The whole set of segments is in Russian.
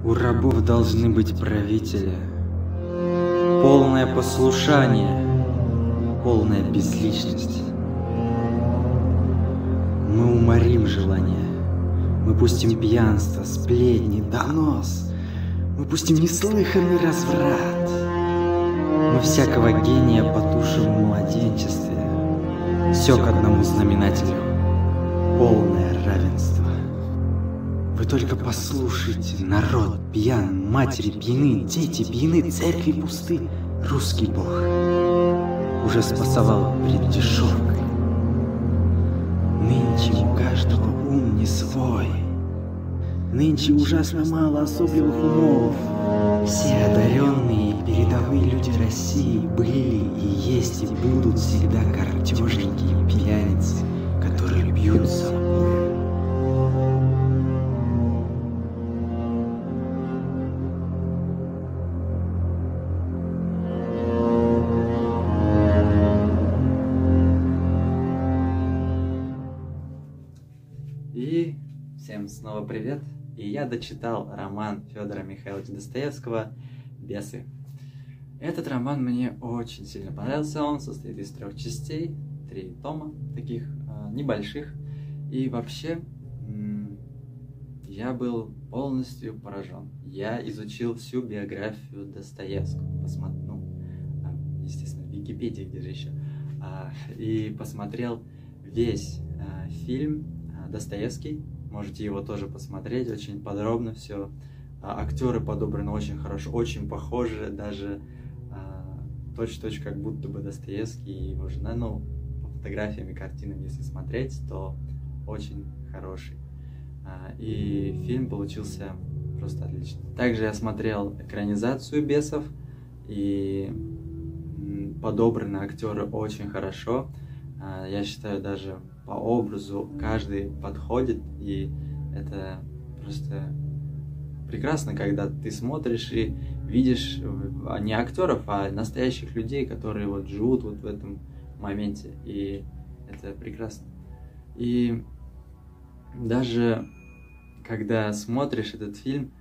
У рабов должны быть правители. Полное послушание, полная безличность. Мы уморим желание. Мы пустим пьянство, сплетни, донос. Мы пустим неслыханный разврат. Мы всякого гения потушим в младенчестве. Все к одному знаменателю. Полное равенство. Вы только послушайте, народ пьян, матери пьяны, дети пьяны, церкви пусты. Русский бог уже спасовал пред дешевкой. Нынче у каждого ум не свой. Нынче ужасно мало особливых умов. Все одаренные передовые люди России были и есть и будут всегда картежники и пьяницы, которые бьют собой. И всем снова привет! И я дочитал роман Федора Михайловича Достоевского «Бесы». Этот роман мне очень сильно понравился. Он состоит из 3 частей, 3 тома, таких небольших. И вообще, я был полностью поражен. Я изучил всю биографию Достоевского. Естественно, в Википедии, где же еще. И посмотрел весь фильм Достоевский. Можете его тоже посмотреть, очень подробно все. Актеры подобраны очень хорошо, очень похожи, даже точь-в-точь как будто бы Достоевский и его жена. Ну, по фотографиям и картинам, если смотреть, то очень хороший. И фильм получился просто отличный. Также я смотрел экранизацию «Бесов», и подобраны актеры очень хорошо. Я считаю, даже по образу каждый подходит, и это просто прекрасно, когда ты смотришь и видишь не актеров, а настоящих людей, которые вот живут вот в этом моменте, и это прекрасно. И даже когда смотришь этот фильм,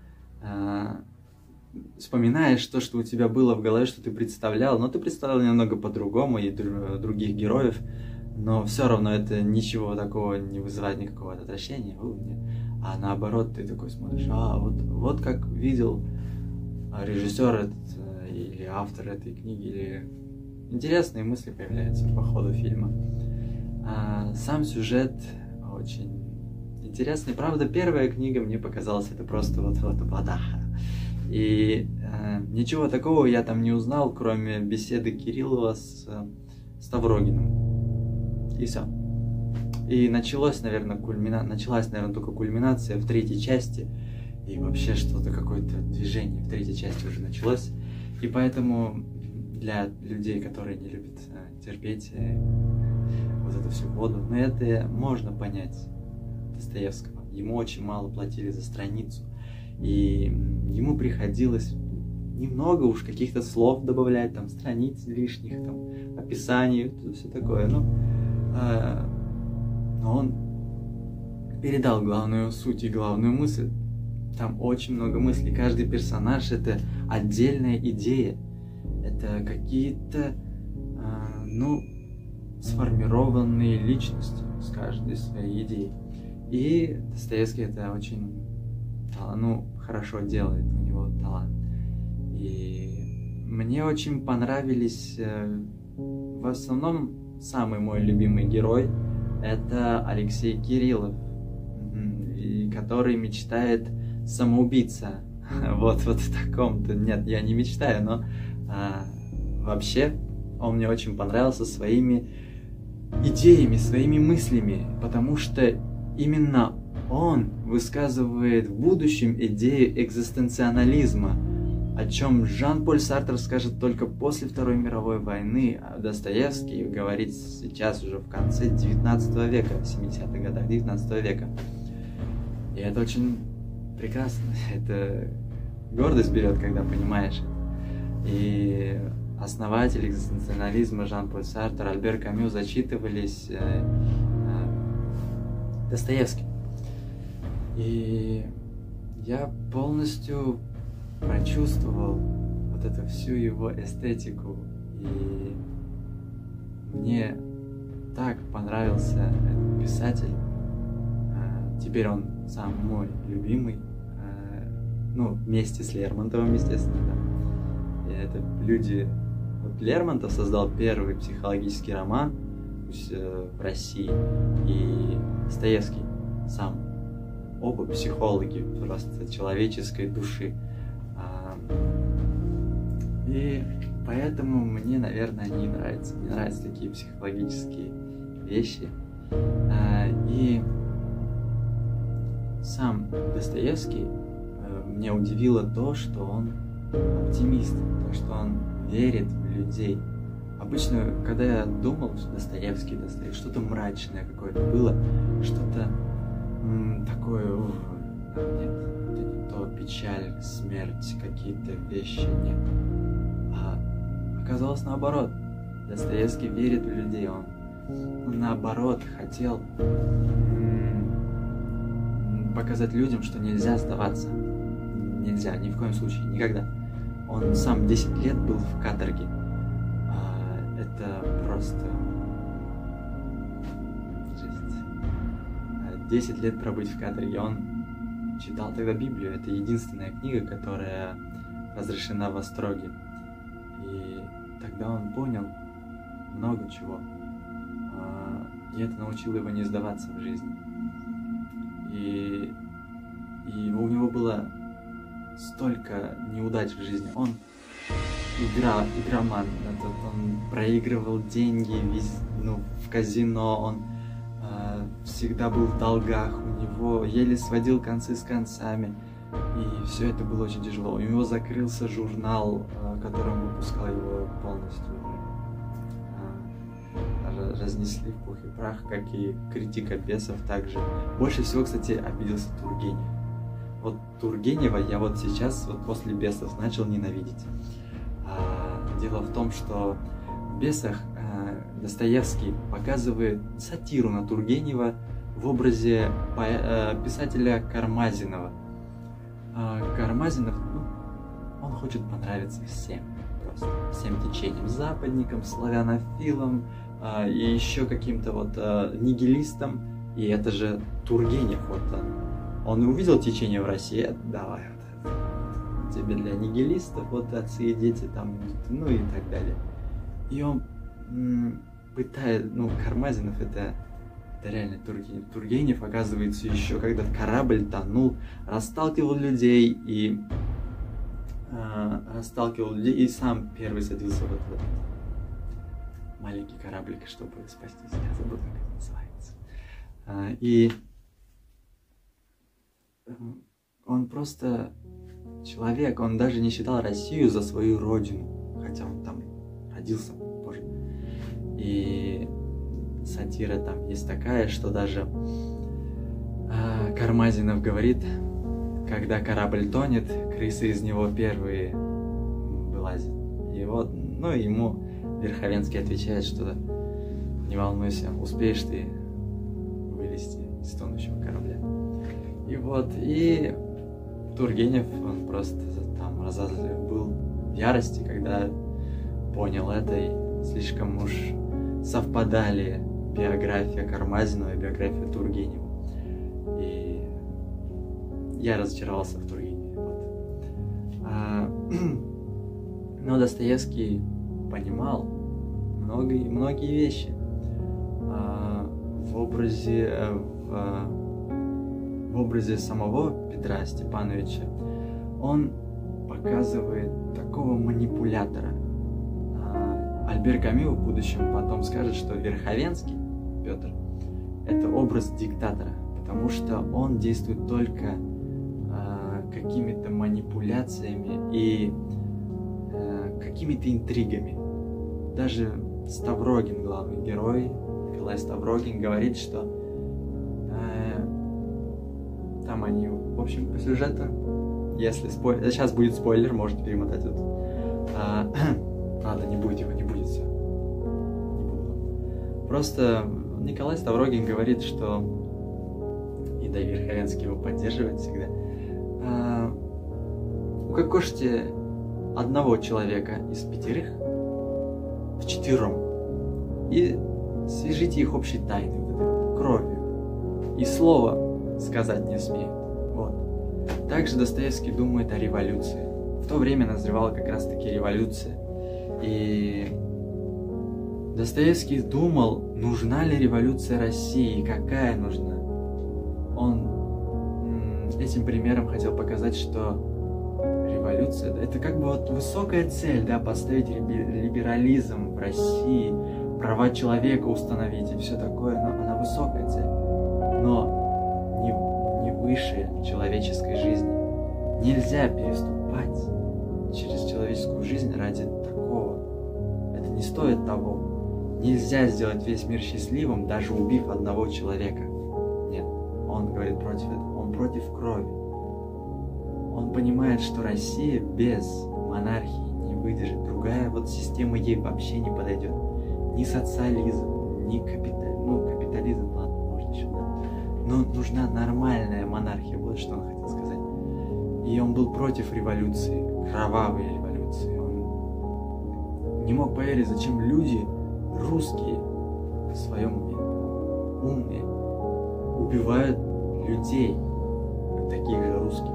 вспоминаешь то, что у тебя было в голове, что ты представлял, но ты представлял немного по-другому и других героев, но все равно это ничего такого не вызывает никакого отвращения, а наоборот ты такой смотришь, вот как видел режиссер этот, или автор этой книги, или интересные мысли появляются по ходу фильма. Сам сюжет очень интересный, правда, первая книга мне показалась это просто вот вода. И ничего такого я там не узнал, кроме беседы Кириллова с Ставрогиным. И все. И началась, наверное, только кульминация в 3 части. И вообще что-то, какое-то движение в 3 части уже началось. И поэтому для людей, которые не любят терпеть вот эту всю воду, но это можно понять Достоевского. Ему очень мало платили за страницу. И ему приходилось немного уж каких-то слов добавлять, там, страниц лишних, там, описаний, все такое. Но он передал главную суть и главную мысль. Там очень много мыслей. Каждый персонаж — это отдельная идея. Это какие-то, сформированные личности с каждой своей идеей. И Достоевский это очень, хорошо делает, у него талант. И мне очень понравились, в основном, самый мой любимый герой — это Алексей Кириллов, который мечтает самоубийца. Вот в таком-то. Нет, я не мечтаю, но вообще он мне очень понравился своими идеями, своими мыслями, потому что именно он высказывает в будущем идею экзистенциализма, о чем Жан-Поль Сартр скажет только после Второй мировой войны, а Достоевский говорит сейчас уже в конце 19 века, в 70-х годах 19 века. И это очень прекрасно, это гордость берет, когда понимаешь это. И основатель экзистенциализма Жан-Поль Сартр, Альбер Камю зачитывались Достоевским. И я полностью прочувствовал вот эту всю его эстетику, и мне так понравился этот писатель. Теперь он сам мой любимый, ну, вместе с Лермонтовым, естественно, да. И это люди... Вот Лермонтов создал первый психологический роман в России, и Достоевский сам. Оба психологи просто человеческой души. И поэтому мне, наверное, они нравятся. Мне нравятся такие психологические вещи. И сам Достоевский, меня удивило то, что он оптимист, то, что он верит в людей. Обычно, когда я думал, что Достоевский, что-то мрачное какое-то было, что-то такое, нет, это не то, печаль, смерть, какие-то вещи, нет. А оказалось наоборот. Достоевский верит в людей, он наоборот хотел показать людям, что нельзя сдаваться. Нельзя, ни в коем случае, никогда. Он сам 10 лет был в каторге. Это просто жесть. 10 лет пробыть в каторге. Он читал тогда Библию. Это единственная книга, которая разрешена в Остроге. И тогда он понял много чего. И это научило его не сдаваться в жизни. И у него было столько неудач в жизни. Он игроман, он проигрывал деньги в казино, он всегда был в долгах, у него еле сводил концы с концами, и все это было очень тяжело. У него закрылся журнал, который он выпускал, его полностью разнесли в пух и прах, как и критика бесов также. Больше всего, кстати, обиделся Тургенев. Вот Тургенева я вот сейчас, вот после бесов, начал ненавидеть. Дело в том, что в бесах Достоевский показывает сатиру на Тургенева в образе писателя Кармазинова. Кармазинов, он хочет понравиться всем, просто всем течениям, западникам, славянофилам, и еще каким-то вот нигилистам. И это же Тургенев, вот он увидел течение в России, давай, вот, тебе для нигилистов, вот отцы и дети там, ну и так далее. И он пытает, Кармазинов это реально Тургенев. Тургенев, оказывается, еще когда корабль тонул, расталкивал людей и сам первый садился в этот маленький кораблик, чтобы спастись. Я забыл, как это называется. И он просто человек, он даже не считал Россию за свою родину, хотя он там родился позже. И сатира там есть такая, что даже Кармазинов говорит, когда корабль тонет, крысы из него первые вылазят. И вот, ему Верховенский отвечает, что не волнуйся, успеешь ты вылезти из тонущего корабля. И вот, и Тургенев, он просто там был в ярости, когда понял это, и слишком уж совпадали биография Кармазинова и биография Тургенева. И я разочаровался в Тургеневе. Но Достоевский понимал многие вещи в образе самого Петра Степановича. Он показывает такого манипулятора. Альбер Камю в будущем потом скажет, что Верховенский Петр — это образ диктатора, потому что он действует только какими-то манипуляциями и какими-то интригами. Даже Ставрогин, главный герой, Николай Ставрогин, говорит, что там они, в общем, по сюжету, если сейчас будет спойлер, можете перемотать тут. Ладно, не будет его, не будет, все. Не буду. Просто Николай Ставрогин говорит, что, и да, Верховенский его поддерживает всегда, укокошьте одного человека из 5 вчетвером и свяжите их общей тайной, вот этой вот кровью, и слова сказать не смеют. Вот. Также Достоевский думает о революции. В то время назревала как раз-таки революция. И Достоевский думал, нужна ли революция России, какая нужна. Он этим примером хотел показать, что революция — это как бы вот высокая цель, да, поставить либерализм в России, права человека установить и все такое, но она высокая цель, но не выше человеческой жизни. Нельзя переступать через человеческую жизнь ради такого. Это не стоит того. Нельзя сделать весь мир счастливым, даже убив одного человека. Нет, он говорит против этого. Он против крови. Он понимает, что Россия без монархии не выдержит. Другая вот система ей вообще не подойдет. Ни социализм, ни капитализм, ладно, можно еще, да. Но нужна нормальная монархия, вот что он хотел сказать. И он был против революции, кровавой революции. Он не мог поверить, зачем люди, русские, в своем уме, умные, убивают людей, таких же русских.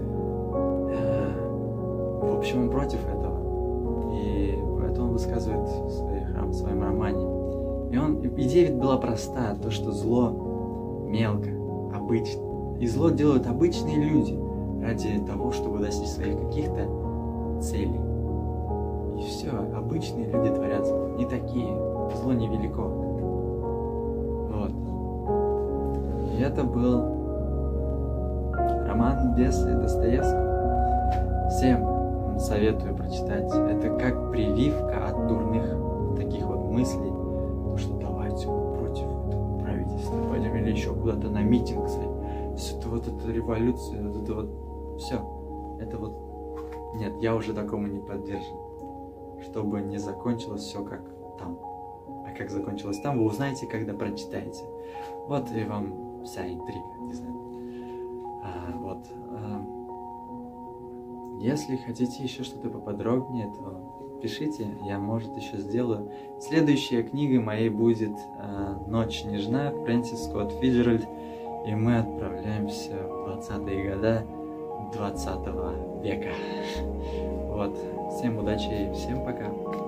В общем, он против этого. И это он высказывает в своем романе. Идея ведь была проста, то, что зло мелко, обычно. И зло делают обычные люди ради того, чтобы достичь своих каких-то целей. И все, обычные люди творят зло. Не такие. Зло невелико. Вот. И это был роман «Бесы» Достоевского. Всем советую прочитать. Это как прививка от дурных таких вот мыслей, то, что давайте против этого правительства пойдем или еще куда-то на митинг, все это вот эта революция, вот это вот все. Это вот нет, я уже такому не поддержан. Чтобы не закончилось все как там. А как закончилось там, вы узнаете, когда прочитаете. Вот и вам вся интрига, не знаю. Если хотите еще что-то поподробнее, то пишите, я, может, еще сделаю. Следующая книга моей будет «Ночь нежна» Фрэнсис Скотт Фиджеральд, и мы отправляемся в 20-е годы 20 века. Вот. Всем удачи и всем пока.